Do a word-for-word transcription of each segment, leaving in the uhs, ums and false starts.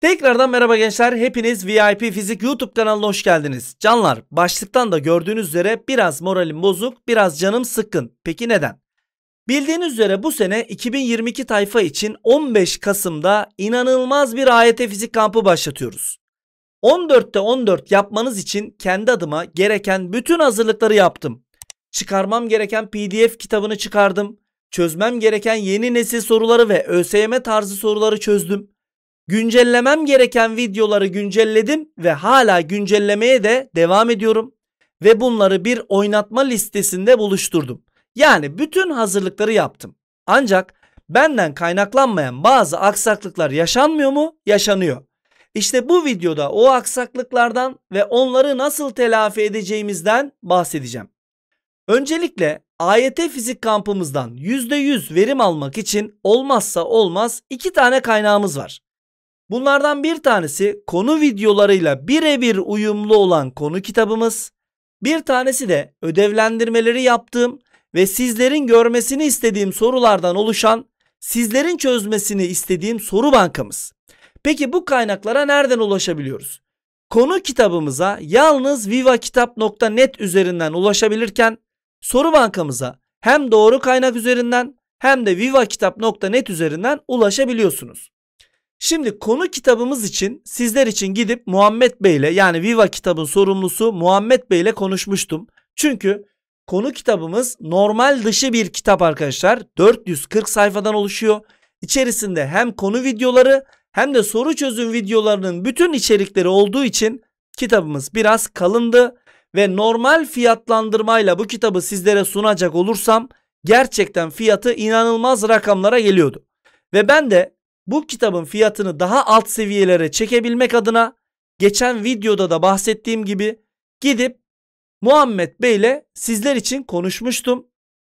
Tekrardan merhaba gençler. Hepiniz V I P Fizik YouTube kanalına hoş geldiniz. Canlar, başlıktan da gördüğünüz üzere biraz moralim bozuk, biraz canım sıkkın. Peki neden? Bildiğiniz üzere bu sene iki bin yirmi iki tayfa için on beş Kasım'da inanılmaz bir A Y T Fizik kampı başlatıyoruz. on dörtte on dört yapmanız için kendi adıma gereken bütün hazırlıkları yaptım. Çıkarmam gereken P D F kitabını çıkardım. Çözmem gereken yeni nesil soruları ve ÖSYM tarzı soruları çözdüm. Güncellemem gereken videoları güncelledim ve hala güncellemeye de devam ediyorum. Ve bunları bir oynatma listesinde buluşturdum. Yani bütün hazırlıkları yaptım. Ancak benden kaynaklanmayan bazı aksaklıklar yaşanmıyor mu? Yaşanıyor. İşte bu videoda o aksaklıklardan ve onları nasıl telafi edeceğimizden bahsedeceğim. Öncelikle A Y T Fizik kampımızdan yüzde yüz verim almak için olmazsa olmaz iki tane kaynağımız var. Bunlardan bir tanesi konu videolarıyla birebir uyumlu olan konu kitabımız. Bir tanesi de ödevlendirmeleri yaptığım ve sizlerin görmesini istediğim sorulardan oluşan, sizlerin çözmesini istediğim soru bankamız. Peki bu kaynaklara nereden ulaşabiliyoruz? Konu kitabımıza yalnız vivakitap nokta net üzerinden ulaşabilirken soru bankamıza hem doğru kaynak üzerinden hem de vivakitap nokta net üzerinden ulaşabiliyorsunuz. Şimdi konu kitabımız için sizler için gidip Muhammed Bey ile, yani Viva kitabın sorumlusu Muhammed Bey ile konuşmuştum. Çünkü konu kitabımız normal dışı bir kitap arkadaşlar. dört yüz kırk sayfadan oluşuyor. İçerisinde hem konu videoları hem de soru çözüm videolarının bütün içerikleri olduğu için kitabımız biraz kalındı. Ve normal fiyatlandırmayla bu kitabı sizlere sunacak olursam gerçekten fiyatı inanılmaz rakamlara geliyordu. Ve ben de bu kitabın fiyatını daha alt seviyelere çekebilmek adına geçen videoda da bahsettiğim gibi gidip Muhammed Bey ile sizler için konuşmuştum.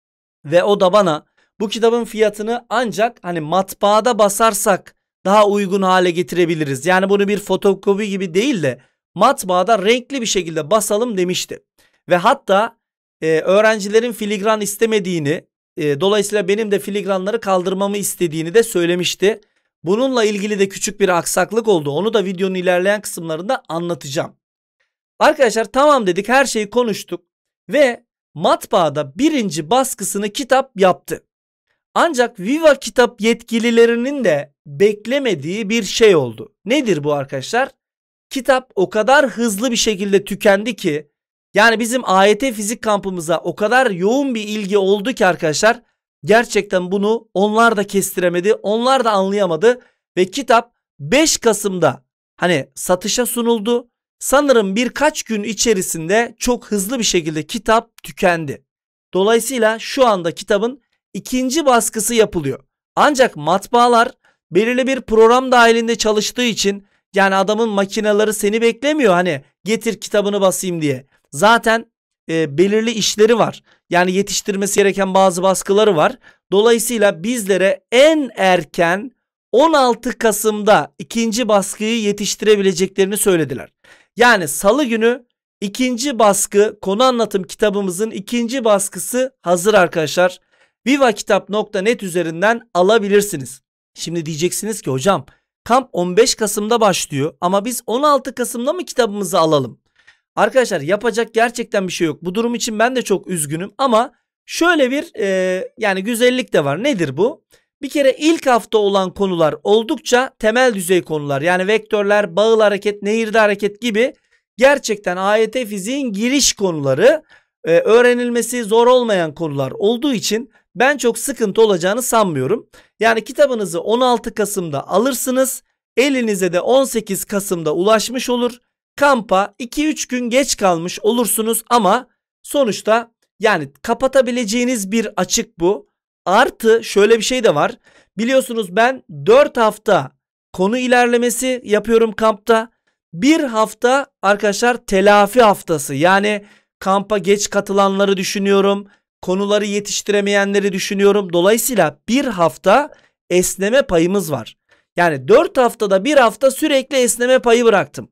Ve o da bana bu kitabın fiyatını ancak hani matbaada basarsak daha uygun hale getirebiliriz. Yani bunu bir fotokopi gibi değil de matbaada renkli bir şekilde basalım demişti. Ve hatta e, öğrencilerin filigran istemediğini, e, dolayısıyla benim de filigranları kaldırmamı istediğini de söylemişti. Bununla ilgili de küçük bir aksaklık oldu. Onu da videonun ilerleyen kısımlarında anlatacağım. Arkadaşlar tamam dedik, her şeyi konuştuk ve matbaada birinci baskısını kitap yaptı. Ancak Viva kitap yetkililerinin de beklemediği bir şey oldu. Nedir bu arkadaşlar? Kitap o kadar hızlı bir şekilde tükendi ki, yani bizim A Y T Fizik kampımıza o kadar yoğun bir ilgi oldu ki arkadaşlar, gerçekten bunu onlar da kestiremedi, onlar da anlayamadı ve kitap beş Kasım'da hani satışa sunuldu. Sanırım birkaç gün içerisinde çok hızlı bir şekilde kitap tükendi. Dolayısıyla şu anda kitabın ikinci baskısı yapılıyor. Ancak matbaalar belirli bir program dahilinde çalıştığı için, yani adamın makineleri seni beklemiyor hani getir kitabını basayım diye. Zaten e, belirli işleri var. Yani yetiştirmesi gereken bazı baskıları var. Dolayısıyla bizlere en erken on altı Kasım'da ikinci baskıyı yetiştirebileceklerini söylediler. Yani salı günü ikinci baskı, konu anlatım kitabımızın ikinci baskısı hazır arkadaşlar. vivakitap nokta net üzerinden alabilirsiniz. Şimdi diyeceksiniz ki hocam kamp on beş Kasım'da başlıyor ama biz on altı Kasım'da mı kitabımızı alalım? Arkadaşlar yapacak gerçekten bir şey yok. Bu durum için ben de çok üzgünüm ama şöyle bir e, yani güzellik de var. Nedir bu? Bir kere ilk hafta olan konular oldukça temel düzey konular. Yani vektörler, bağıl hareket, nehirde hareket gibi gerçekten A Y T fiziğin giriş konuları, e, öğrenilmesi zor olmayan konular olduğu için ben çok sıkıntı olacağını sanmıyorum. Yani kitabınızı on altı Kasım'da alırsınız. Elinize de on sekiz Kasım'da ulaşmış olur. Kampa iki üç gün geç kalmış olursunuz ama sonuçta yani kapatabileceğiniz bir açık bu. Artı şöyle bir şey de var. Biliyorsunuz ben dört hafta konu ilerlemesi yapıyorum kampta. Bir hafta arkadaşlar telafi haftası. Yani kampa geç katılanları düşünüyorum. Konuları yetiştiremeyenleri düşünüyorum. Dolayısıyla bir hafta esneme payımız var. Yani dört haftada bir hafta sürekli esneme payı bıraktım.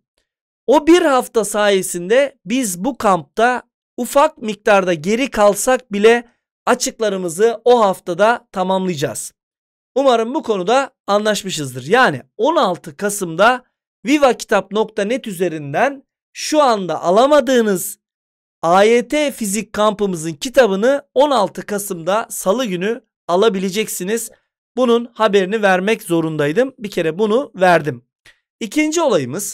O bir hafta sayesinde biz bu kampta ufak miktarda geri kalsak bile açıklarımızı o haftada tamamlayacağız. Umarım bu konuda anlaşmışızdır. Yani on altı Kasım'da vivakitap nokta net üzerinden şu anda alamadığınız A Y T fizik kampımızın kitabını on altı Kasım'da Salı günü alabileceksiniz. Bunun haberini vermek zorundaydım. Bir kere bunu verdim. İkinci olayımız,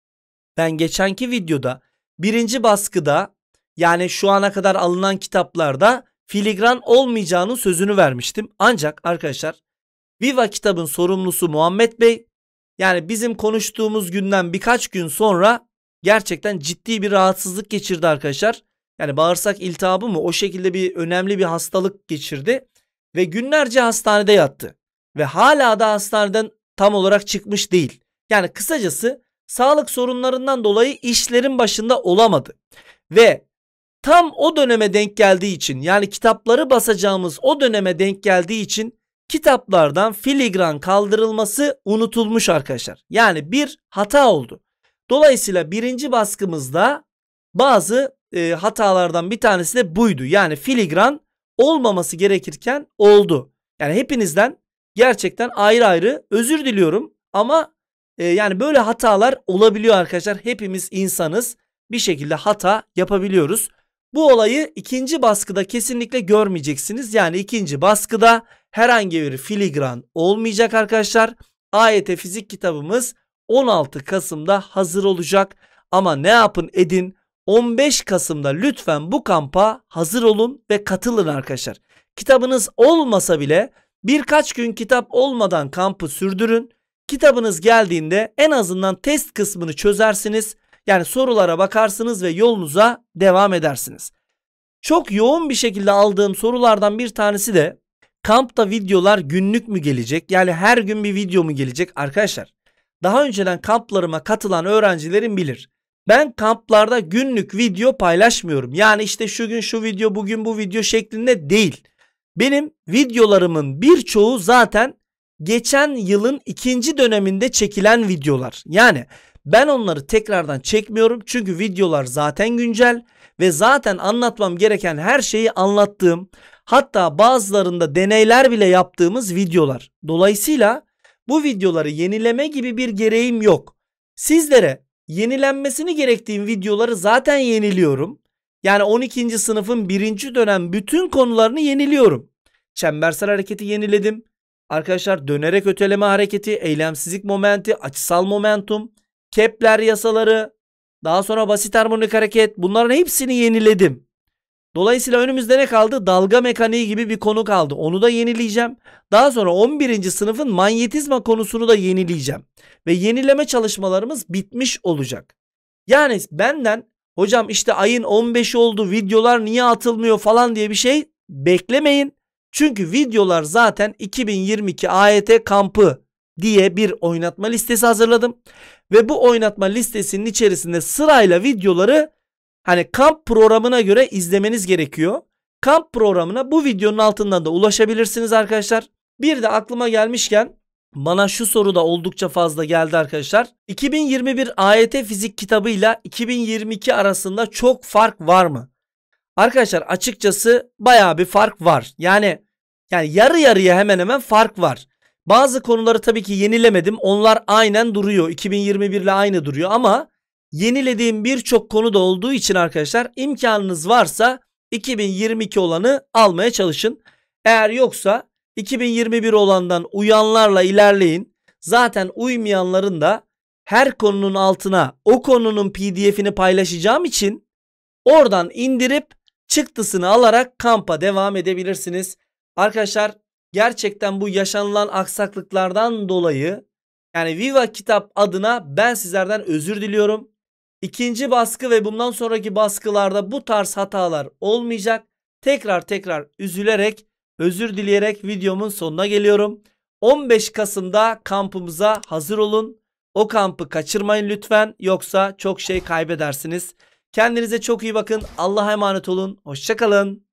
ben geçenki videoda birinci baskıda, yani şu ana kadar alınan kitaplarda filigran olmayacağının sözünü vermiştim. Ancak arkadaşlar Viva kitabın sorumlusu Muhammed Bey, yani bizim konuştuğumuz günden birkaç gün sonra gerçekten ciddi bir rahatsızlık geçirdi arkadaşlar. Yani bağırsak iltihabı mı, o şekilde bir önemli bir hastalık geçirdi ve günlerce hastanede yattı. Ve hala da hastaneden tam olarak çıkmış değil. Yani kısacası sağlık sorunlarından dolayı işlerin başında olamadı. Ve tam o döneme denk geldiği için, yani kitapları basacağımız o döneme denk geldiği için kitaplardan filigran kaldırılması unutulmuş arkadaşlar. Yani bir hata oldu. Dolayısıyla birinci baskımızda bazı e, hatalardan bir tanesi de buydu. Yani filigran olmaması gerekirken oldu. Yani hepinizden gerçekten ayrı ayrı özür diliyorum. Ama e, yani böyle hatalar olabiliyor arkadaşlar. Hepimiz insanız. Bir şekilde hata yapabiliyoruz. Bu olayı ikinci baskıda kesinlikle görmeyeceksiniz. Yani ikinci baskıda herhangi bir filigran olmayacak arkadaşlar. A Y T fizik kitabımız on altı Kasım'da hazır olacak. Ama ne yapın edin, on beş Kasım'da lütfen bu kampa hazır olun ve katılın arkadaşlar. Kitabınız olmasa bile birkaç gün kitap olmadan kampı sürdürün. Kitabınız geldiğinde en azından test kısmını çözersiniz. Yani sorulara bakarsınız ve yolunuza devam edersiniz. Çok yoğun bir şekilde aldığım sorulardan bir tanesi de kampta videolar günlük mü gelecek? Yani her gün bir video mu gelecek? Arkadaşlar, daha önceden kamplarıma katılan öğrencilerim bilir. Ben kamplarda günlük video paylaşmıyorum. Yani işte şu gün şu video, bugün bu video şeklinde değil. Benim videolarımın birçoğu zaten geçen yılın ikinci döneminde çekilen videolar. Yani ben onları tekrardan çekmiyorum çünkü videolar zaten güncel ve zaten anlatmam gereken her şeyi anlattığım, hatta bazılarında deneyler bile yaptığımız videolar. Dolayısıyla bu videoları yenileme gibi bir gereğim yok. Sizlere yenilenmesini gerektiğim videoları zaten yeniliyorum. Yani on ikinci sınıfın birinci dönem bütün konularını yeniliyorum. Çembersel hareketi yeniledim. Arkadaşlar dönerek öteleme hareketi, eylemsizlik momenti, açısal momentum, Kepler yasaları, daha sonra basit harmonik hareket, bunların hepsini yeniledim. Dolayısıyla önümüzde ne kaldı? Dalga mekaniği gibi bir konu kaldı. Onu da yenileyeceğim. Daha sonra on birinci sınıfın manyetizma konusunu da yenileyeceğim. Ve yenileme çalışmalarımız bitmiş olacak. Yani benden hocam işte ayın on beşi oldu, videolar niye atılmıyor falan diye bir şey beklemeyin. Çünkü videolar zaten iki bin yirmi iki A Y T kampı diye bir oynatma listesi hazırladım. Ve bu oynatma listesinin içerisinde sırayla videoları hani kamp programına göre izlemeniz gerekiyor. Kamp programına bu videonun altından da ulaşabilirsiniz arkadaşlar. Bir de aklıma gelmişken bana şu soru da oldukça fazla geldi arkadaşlar. iki bin yirmi bir A Y T fizik kitabıyla iki bin yirmi iki arasında çok fark var mı? Arkadaşlar açıkçası bayağı bir fark var. Yani yani yarı yarıya hemen hemen fark var. Bazı konuları tabii ki yenilemedim. Onlar aynen duruyor. iki bin yirmi bir ile aynı duruyor ama yenilediğim birçok konu da olduğu için arkadaşlar imkanınız varsa iki bin yirmi iki olanı almaya çalışın. Eğer yoksa iki bin yirmi bir olandan uyanlarla ilerleyin. Zaten uymayanların da her konunun altına o konunun P D F'ini paylaşacağım için oradan indirip çıktısını alarak kampa devam edebilirsiniz. Arkadaşlar gerçekten bu yaşanılan aksaklıklardan dolayı yani Viva Kitap adına ben sizlerden özür diliyorum. İkinci baskı ve bundan sonraki baskılarda bu tarz hatalar olmayacak. Tekrar tekrar üzülerek, özür dileyerek videomun sonuna geliyorum. on beş Kasım'da kampımıza hazır olun. O kampı kaçırmayın lütfen, yoksa çok şey kaybedersiniz. Kendinize çok iyi bakın. Allah'a emanet olun. Hoşça kalın.